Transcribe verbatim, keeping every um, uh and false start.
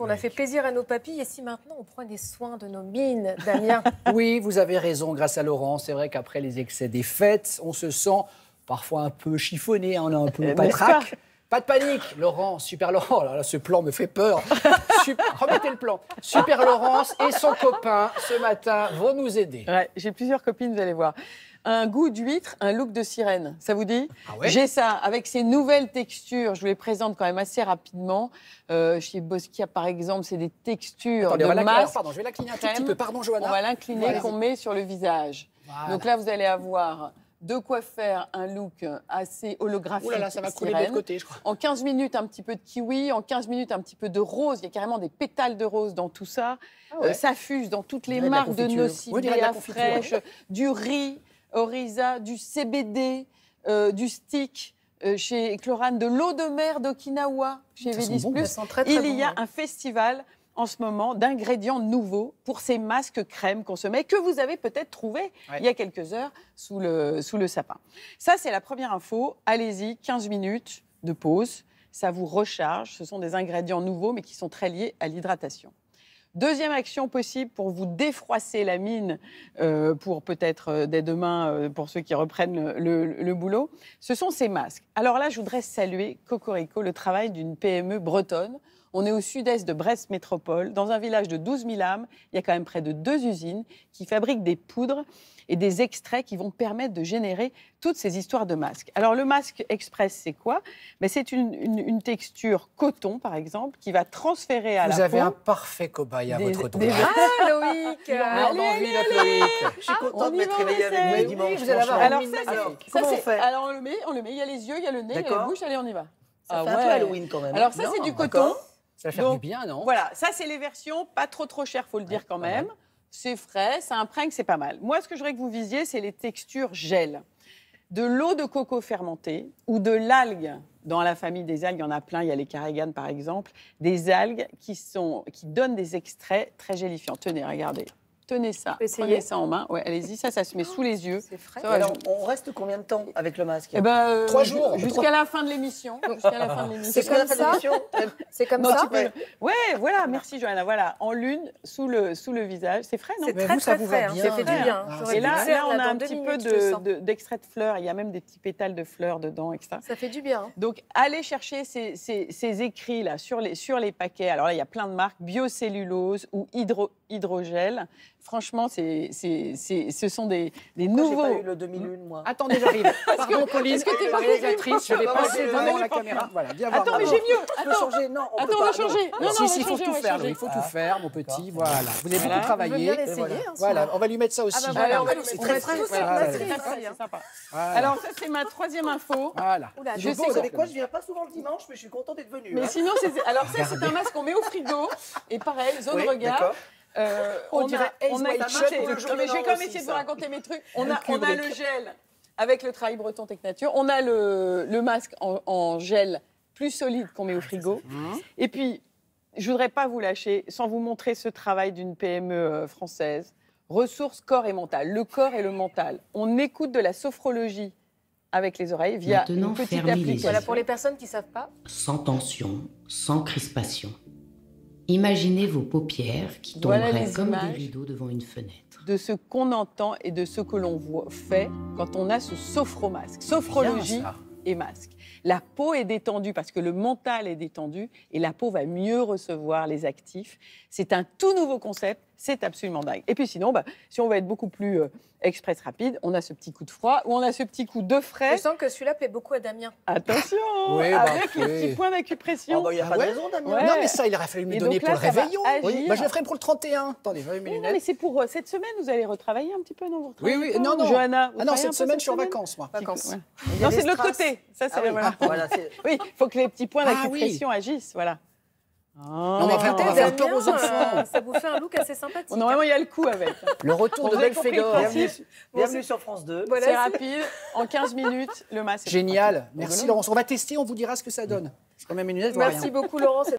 on a fait plaisir à nos papilles. Et si maintenant on prenait soin de nos mines, Damien? Oui, vous avez raison, grâce à Laurent. C'est vrai qu'après les excès des fêtes, on se sent parfois un peu chiffonné, on a un peu patraque. Pas de panique, Laurent, Super Laurent, oh là, là, ce plan me fait peur. Super, remettez le plan. Super Laurence et son copain, ce matin, vont nous aider. Ouais, j'ai plusieurs copines, vous allez voir. Un goût d'huître, un look de sirène, ça vous dit? Ah ouais? J'ai ça, avec ces nouvelles textures, je vous les présente quand même assez rapidement. Euh, chez Boskia, par exemple, c'est des textures Attendez, de on va masque. Pardon, je vais l'incliner un tout crème. petit peu, pardon Johanna. On va l'incliner, Voilà. qu'on met sur le visage. Voilà. Donc là, vous allez avoir de quoi faire un look assez holographique. Ouh là là, ça va couler de sirène. l'autre côté, je crois. En quinze minutes, un petit peu de kiwi. En quinze minutes, un petit peu de rose. Il y a carrément des pétales de rose dans tout ça. Ah ouais. euh, ça fuse dans toutes les On dirait de la marques de, confiture. nocibé, Oui, on dirait de la à confiture. fraîche, du riz, Oriza, du C B D, euh, du stick. Euh, chez Chlorane, de l'eau de mer d'Okinawa, chez Ça Védis sent bon. Plus. Ça sent très, très Il bon, y a ouais. un festival en ce moment d'ingrédients nouveaux pour ces masques crème qu'on se met, que vous avez peut-être trouvé Ouais. il y a quelques heures sous le, sous le sapin. Ça, c'est la première info. Allez-y, quinze minutes de pause. Ça vous recharge. Ce sont des ingrédients nouveaux, mais qui sont très liés à l'hydratation. Deuxième action possible pour vous défroisser la mine, euh, pour peut-être euh, dès demain, euh, pour ceux qui reprennent le, le, le boulot, ce sont ces masques. Alors là, je voudrais saluer Cocorico, le travail d'une P M E bretonne. On est au sud-est de Brest Métropole, dans un village de douze mille âmes. Il y a quand même près de deux usines qui fabriquent des poudres et des extraits qui vont permettre de générer toutes ces histoires de masques. Alors, le masque express, c'est quoi? Ben, c'est une, une, une texture coton, par exemple, qui va transférer à Vous la avez peau... un parfait cobaye à Des- votre des- droit. Ah, Loïc! Il en a Allez, envie, allez, notre allez. Loïc. Je suis contente on de y m'être va, réveillée on avec essaye. vous dimanche. Oui, vous allez avoir franchement. Alors, une ça, mine c'est- magnifique. ça, Comment c'est- on fait? Alors, on le met, on le met. Il y a les yeux, il y a le nez, il y a la D'accord. bouche. Allez, on y va. Ça Ah fait un peu ouais. Halloween quand même. Alors, ça, Non, c'est du d'accord. coton. Ça va faire Donc, du bien, non? Voilà, ça, c'est les versions pas trop, trop chères, faut le dire quand pas même. mal. C'est frais, ça imprègne, c'est pas mal. Moi, ce que je voudrais que vous visiez, c'est les textures gel. De l'eau de coco fermentée ou de l'algue. Dans la famille des algues, il y en a plein. Il y a les carriganes, par exemple. Des algues qui, sont, qui donnent des extraits très gélifiants. Tenez, regardez. Tenez ça. peux essayer Prenez ça en main. Ouais, allez-y, ça, ça se met sous les yeux. C'est frais. Ça Et va, alors, je- on reste combien de temps avec le masque? Eh ben, euh, Trois ju- jours. Jusqu'à la fin de l'émission. Jusqu'à la fin de l'émission. C'est comme ça? C'est comme Non, ça? tu peux- Ouais, voilà, merci Johanna. Voilà, en lune, sous le, sous le visage. C'est frais, non? C'est Mais très, vous, ça très vous va frais. hein. bien. Ça fait du bien. Ah, J'aurais Et dû là, le faire, là, on a dans un deux petit peu minutes, je le de- sens. de- d'extrait de, fleurs. Il y a même des petits pétales de fleurs dedans, et cetera. Ça fait du bien. hein. Donc, allez chercher ces, ces- ces écrits là sur les, sur les paquets. Alors là, il y a plein de marques, biocellulose ou hydro, hydrogel. Franchement, c'est, c'est, c'est, ce sont des, des Moi, j'ai nouveaux... pas eu le demi-lune, moi. Attendez, j'arrive. Pardon, Pauline, est-ce que t'es la pas réalisatrice, je vais Non, passer mais devant j'ai la pas caméra. fait. Voilà, viens voir. Attends, mais Pardon. j'ai mieux. Je peux Attends, changer? Non, on peut attends, on pas. va changer. Non, non, Si, on si, va il faut changer, on tout va faire, changer. il faut tout Ah. faire, mon petit. Voilà. Vous avez Voilà. beaucoup Je veux travaillé. bien Et essayer. voilà. hein, Voilà, sinon. on va lui mettre ça aussi. Ah bah Allez, voilà, on va on lui c'est mettre très ça. très Voilà, Voilà, c'est très, sympa, très bien. c'est sympa. Voilà. Alors, ça, c'est ma troisième info. Voilà. Oula, Je je sais Vous que- savez quoi? Je viens pas souvent le dimanche, mais je suis contente d'être venue. Mais hein. sinon, c'est... alors ça, c'est un masque qu'on met au frigo. Et pareil, zone Oui, regard. d'accord. Euh, On a- dirait Ace on a White écouté- Shut pour le Non, jour mais de je vais l'an quand même aussi, essayer de ça. vous raconter mes trucs. On a, on a Kubrick. le gel avec le Trahi Breton Technature. On a le, le masque en, en gel plus solide qu'on met au frigo. Hum. Et puis, je voudrais pas vous lâcher sans vous montrer ce travail d'une P M E euh, française. Ressources corps et mental. Le corps et le mental. On écoute de la sophrologie avec les oreilles via Maintenant, une petite fermez les application. Voilà, pour les personnes qui ne savent pas. sans tension, sans crispation. Imaginez vos paupières qui Voilà tomberaient les comme images. des rideaux devant une fenêtre. De ce qu'on entend et de ce que l'on voit fait quand on a ce sophromasque. Sophrologie Bien, ça. et masque. La peau est détendue parce que le mental est détendu et la peau va mieux recevoir les actifs. C'est un tout nouveau concept, c'est absolument dingue. Et puis sinon, bah, si on va être beaucoup plus euh, express rapide, on a ce petit coup de froid ou on a ce petit coup de Je frais. sens que celui-là plaît beaucoup à Damien. Attention, Oui, bah, avec les oui. petits points Il d'acupression. n'y a Ah pas ouais de raison, Damien. Ouais. Non, mais ça, il aurait fallu me Et donner donc là, pour le ça va réveillon. agir. Oui. Bah, je le ferai pour le trente et un. Attendez, j'avais mes Oui, non, lunettes. mais c'est pour euh, cette semaine, vous allez retravailler un petit peu, non vous Oui, retravaillez oui, pas, non, ou non. Johanna, vous Ah non, travaillez un cette peu semaine, je suis en vacances, moi. Vacances. Ouais. Il y a Non, des c'est de l'autre strass. côté. Ça, c'est Ah oui, voilà. voilà, c'est- Oui, il faut que les petits points Ah d'acupression agissent, voilà. on va faire- on va faire peur aux Damien, enfants. euh, Ça vous fait un look assez sympathique. Bon, normalement, il y a le coup avec. Le retour Bon, de vous avez compris le Belphégor. principe. Bienvenue, bienvenue sur France deux. Voilà, C'est c'est- rapide, en quinze minutes, le masque. est Génial. pratique. Merci, Rigolo. Laurence. On va tester, on vous dira ce que ça donne. C'est quand même une lunette, je vois Merci rien. beaucoup, Laurent.